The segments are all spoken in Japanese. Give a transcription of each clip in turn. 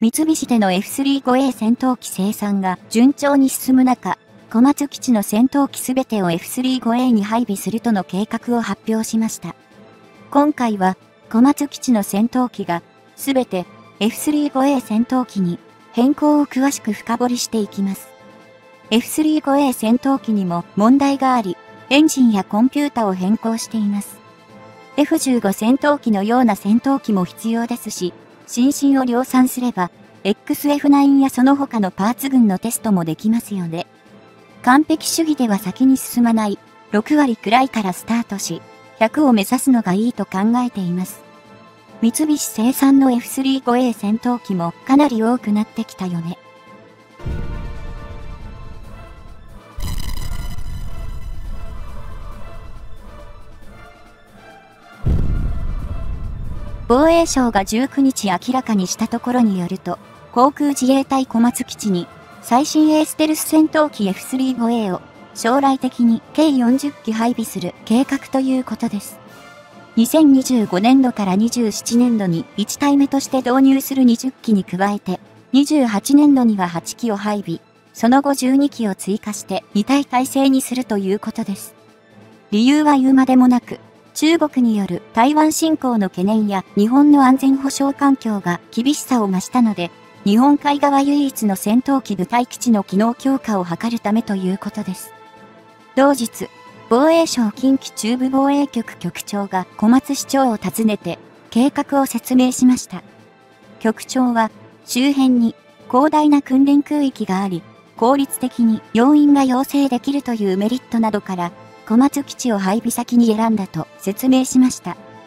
三菱での F35A 戦闘機生産が順調に進む中、小松基地の戦闘機すべてを F35A に配備するとの計画を発表しました。今回は、小松基地の戦闘機が、すべて F35A 戦闘機に変更を詳しく深掘りしていきます。F35A 戦闘機にも問題があり、エンジンやコンピュータを変更しています。F15 戦闘機のような戦闘機も必要ですし、新進を量産すれば、XF9 やその他のパーツ群のテストもできますよね。完璧主義では先に進まない6割くらいからスタートし、100を目指すのがいいと考えています。三菱生産の F35A 戦闘機もかなり多くなってきたよね。防衛省が19日明らかにしたところによると、航空自衛隊小松基地に最新鋭ステルス戦闘機 F35A を将来的に計40機配備する計画ということです。2025年度から27年度に1体目として導入する20機に加えて、28年度には8機を配備、その後12機を追加して2体体制にするということです。理由は言うまでもなく、中国による台湾侵攻の懸念や日本の安全保障環境が厳しさを増したので、日本海側唯一の戦闘機部隊基地の機能強化を図るためということです。同日、防衛省近畿中部防衛局局長が小松市長を訪ねて計画を説明しました。局長は周辺に広大な訓練空域があり、効率的に要員が養成できるというメリットなどから小松基地を配備先に選んだと説明しました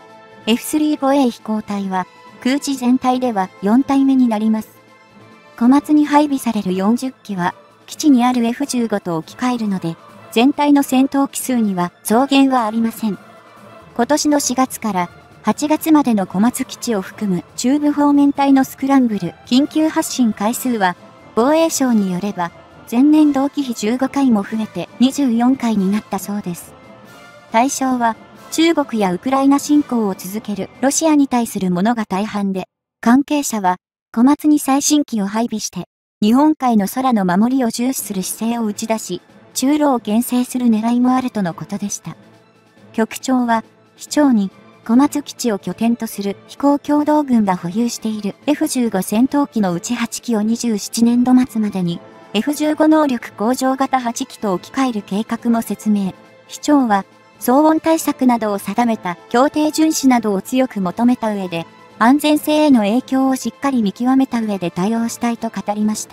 。F35A 飛行隊は空地全体では4体目になります。小松に配備される40機は基地にある F15 と置き換えるので、全体の戦闘機数には増減はありません。今年の4月から8月までの小松基地を含む中部方面隊のスクランブル緊急発進回数は防衛省によれば前年同期比15回も増えて24回になったそうです。対象は中国やウクライナ侵攻を続けるロシアに対するものが大半で、関係者は小松に最新機を配備して日本海の空の守りを重視する姿勢を打ち出し、中路を牽制する狙いもあるとのことでした。局長は、市長に、小松基地を拠点とする飛行共同軍が保有している F15 戦闘機のうち8機を27年度末までに F15 能力向上型8機と置き換える計画も説明。市長は、騒音対策などを定めた協定遵守などを強く求めた上で、安全性への影響をしっかり見極めた上で対応したいと語りました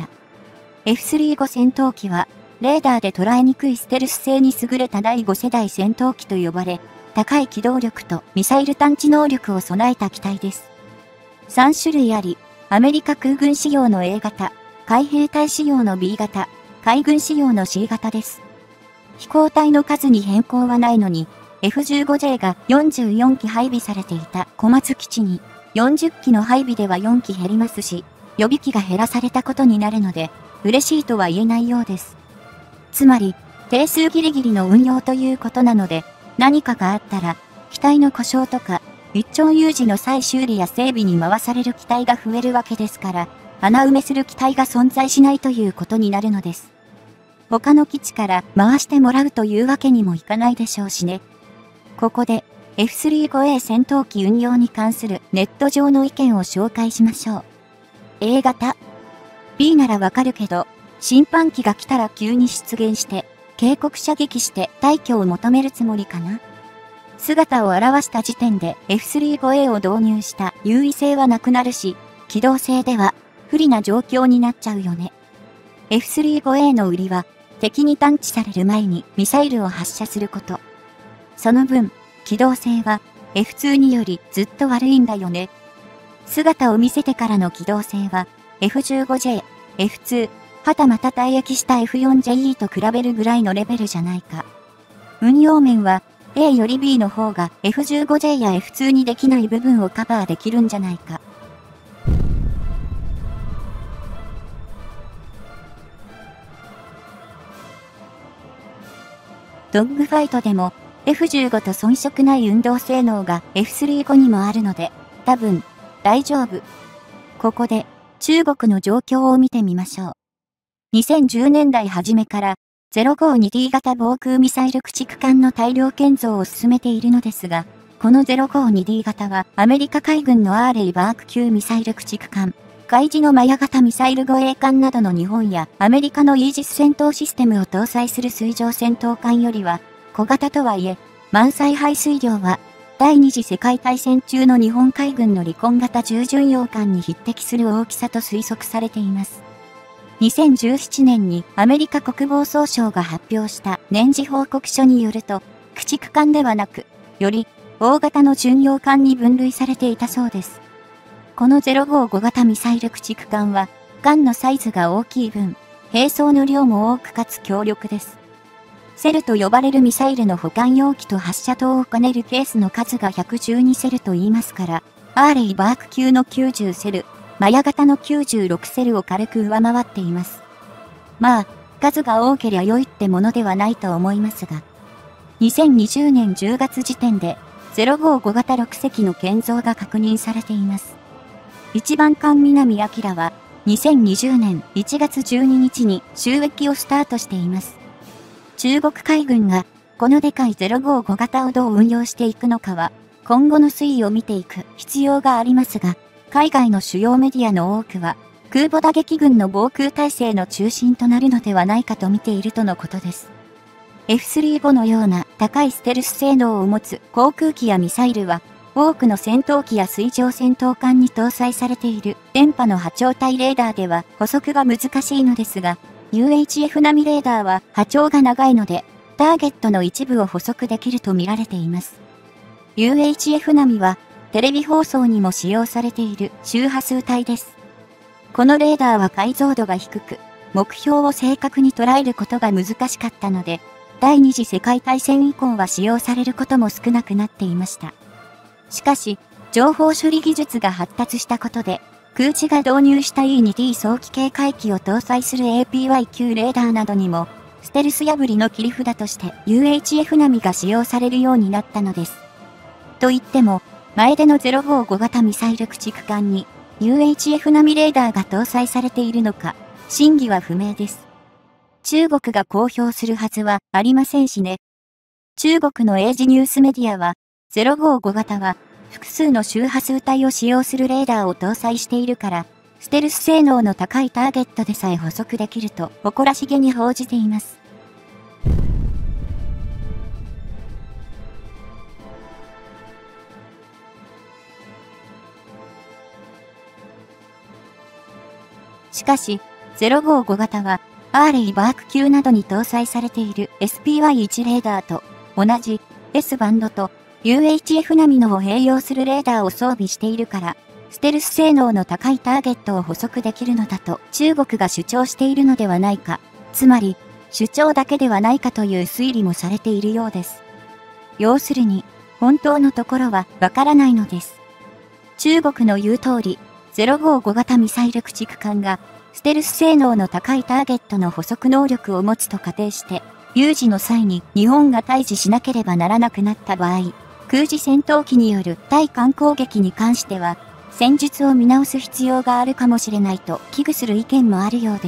。F35 戦闘機は、レーダーで捉えにくいステルス性に優れた第5世代戦闘機と呼ばれ、高い機動力とミサイル探知能力を備えた機体です。3種類あり、アメリカ空軍仕様の A 型、海兵隊仕様の B 型、海軍仕様の C 型です。飛行隊の数に変更はないのに、F15J が44機配備されていた小松基地に40機の配備では4機減りますし、予備機が減らされたことになるので、嬉しいとは言えないようです。つまり、定数ギリギリの運用ということなので、何かがあったら、機体の故障とか、一朝有事の再修理や整備に回される機体が増えるわけですから、穴埋めする機体が存在しないということになるのです。他の基地から回してもらうというわけにもいかないでしょうしね。ここで、F35A 戦闘機運用に関するネット上の意見を紹介しましょう。A 型 B ならわかるけど、審判機が来たら急に出現して、警告射撃して退去を求めるつもりかな。姿を現した時点で F35A を導入した優位性はなくなるし、機動性では不利な状況になっちゃうよね。F35A の売りは、敵に探知される前にミサイルを発射すること。その分、機動性は F2 によりずっと悪いんだよね。姿を見せてからの機動性は F15J、F2、はたまた退役した F4JE と比べるぐらいのレベルじゃないか。運用面は A より B の方が F15J や F2 にできない部分をカバーできるんじゃないか。ドッグファイトでも F15 と遜色ない運動性能が F35 にもあるので、多分大丈夫。ここで中国の状況を見てみましょう。2010年代初めから 052D 型防空ミサイル駆逐艦の大量建造を進めているのですが、この 052D 型はアメリカ海軍のアーレイバーク級ミサイル駆逐艦、海自のマヤ型ミサイル護衛艦などの日本やアメリカのイージス戦闘システムを搭載する水上戦闘艦よりは小型とはいえ、満載排水量は第二次世界大戦中の日本海軍の離婚型重巡洋艦に匹敵する大きさと推測されています。2017年にアメリカ国防総省が発表した年次報告書によると、駆逐艦ではなく、より大型の巡洋艦に分類されていたそうです。この055型ミサイル駆逐艦は、艦のサイズが大きい分、兵装の量も多くかつ強力です。セルと呼ばれるミサイルの保管容器と発射塔を兼ねるケースの数が112セルと言いますから、アーレイバーク級の90セル、マヤ型の96セルを軽く上回っています。まあ、数が多けりゃ良いってものではないと思いますが、2020年10月時点で055型6隻の建造が確認されています。一番艦南明は2020年1月12日に就役をスタートしています。中国海軍がこのでかい055型をどう運用していくのかは今後の推移を見ていく必要がありますが、海外の主要メディアの多くは空母打撃群の防空体制の中心となるのではないかと見ているとのことです。F-35 のような高いステルス性能を持つ航空機やミサイルは多くの戦闘機や水上戦闘艦に搭載されている電波の波長帯レーダーでは捕捉が難しいのですが、UHF 並みレーダーは波長が長いので、ターゲットの一部を捕捉できると見られています。UHF 並みは、テレビ放送にも使用されている周波数帯です。このレーダーは解像度が低く、目標を正確に捉えることが難しかったので、第二次世界大戦以降は使用されることも少なくなっていました。しかし、情報処理技術が発達したことで、空知が導入した E2D 早期警戒機を搭載する APY 級レーダーなどにも、ステルス破りの切り札として UHF 並みが使用されるようになったのです。と言っても、前での055型ミサイル駆逐艦に UHF 並みレーダーが搭載されているのか、真偽は不明です。中国が公表するはずはありませんしね。中国の英字ニュースメディアは、055型は、複数の周波数帯を使用するレーダーを搭載しているから、ステルス性能の高いターゲットでさえ捕捉できると誇らしげに報じています。しかし、055型は、アーレイバーク級などに搭載されている SPY1 レーダーと同じ S バンドとUHF 並みのを併用するレーダーを装備しているから、ステルス性能の高いターゲットを捕捉できるのだと中国が主張しているのではないか。つまり、主張だけではないかという推理もされているようです。要するに、本当のところはわからないのです。中国の言う通り、055型ミサイル駆逐艦が、ステルス性能の高いターゲットの捕捉能力を持つと仮定して、有事の際に日本が対峙しなければならなくなった場合、空自戦闘機による対艦攻撃に関しては、戦術を見直す必要があるかもしれないと危惧する意見もあるようです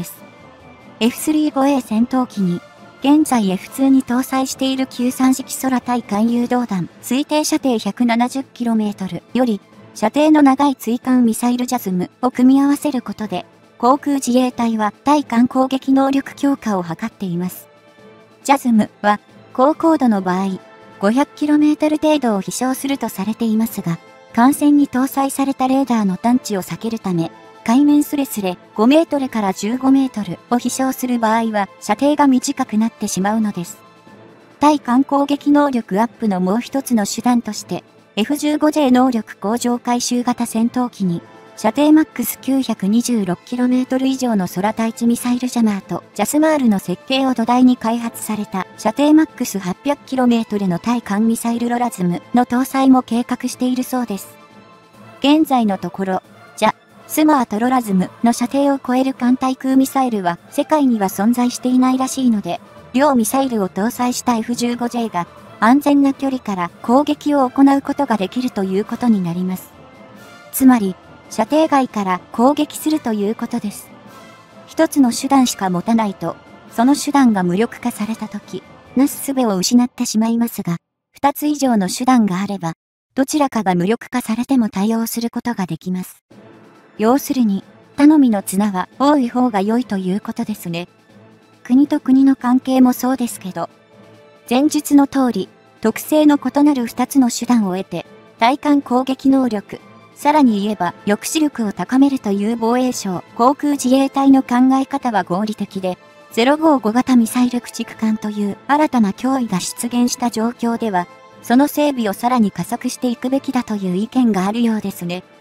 。F-35A 戦闘機に、現在 F2 に搭載している93式空対艦誘導弾、推定射程 170km より、射程の長い追艦ミサイルジャズムを組み合わせることで、航空自衛隊は対艦攻撃能力強化を図っています。ジャズムは、高高度の場合、500km 程度を飛翔するとされていますが、艦船に搭載されたレーダーの探知を避けるため、海面スレスレ5メートルから15メートルを飛翔する場合は射程が短くなってしまうのです。対艦攻撃能力アップのもう一つの手段として、F-15J 能力向上回収型戦闘機に、射程マックス 926km 以上の空対地ミサイルジャマーとジャスマールの設計を土台に開発された射程マックス 800km の対艦ミサイルロラズムの搭載も計画しているそうです。現在のところ、スマーとロラズムの射程を超える艦対空ミサイルは世界には存在していないらしいので、両ミサイルを搭載した F-15J が安全な距離から攻撃を行うことができるということになります。つまり、 射程外から攻撃するということです。一つの手段しか持たないと、その手段が無力化されたとき、なす術を失ってしまいますが、二つ以上の手段があれば、どちらかが無力化されても対応することができます。要するに、頼みの綱は多い方が良いということですね。国と国の関係もそうですけど、前述の通り、特性の異なる2つの手段を得て、対艦攻撃能力、さらに言えば抑止力を高めるという防衛省航空自衛隊の考え方は合理的で、055型ミサイル駆逐艦という新たな脅威が出現した状況では、その整備をさらに加速していくべきだという意見があるようですね。